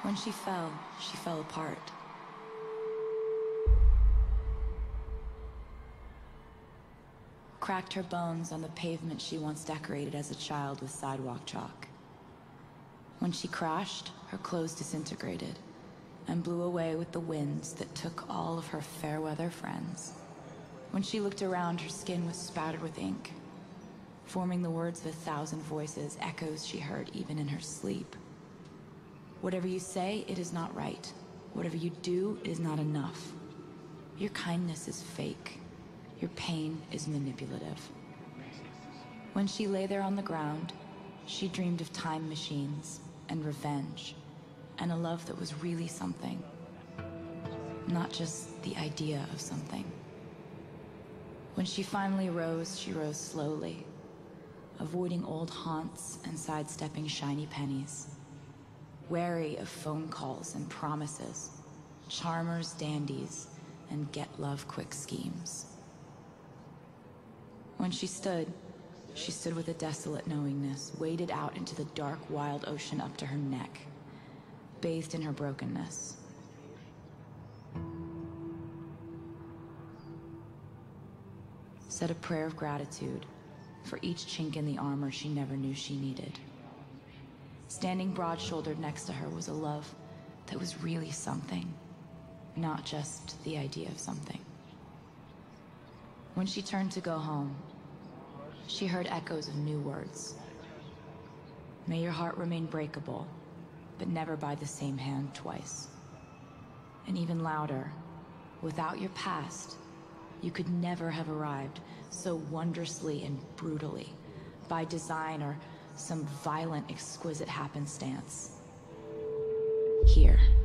When she fell apart. Cracked her bones on the pavement she once decorated as a child with sidewalk chalk. When she crashed, her clothes disintegrated and blew away with the winds that took all of her fair-weather friends. When she looked around, her skin was spattered with ink, forming the words of 1,000 voices, echoes she heard even in her sleep. Whatever you say, it is not right. Whatever you do, it is not enough. Your kindness is fake. Your pain is manipulative. When she lay there on the ground, she dreamed of time machines and revenge and a love that was really something, not just the idea of something. When she finally rose, she rose slowly, avoiding old haunts and sidestepping shiny pennies, wary of phone calls and promises, charmers, dandies, and get-love-quick schemes. When she stood with a desolate knowingness, waded out into the dark, wild ocean up to her neck, bathed in her brokenness. Said a prayer of gratitude for each chink in the armor she never knew she needed. Standing broad-shouldered next to her was a love that was really something, not just the idea of something. When she turned to go home, she heard echoes of new words. May your heart remain breakable, but never by the same hand twice. And even louder, without your past, you could never have arrived so wondrously and brutally, by design or some violent, exquisite happenstance. Here.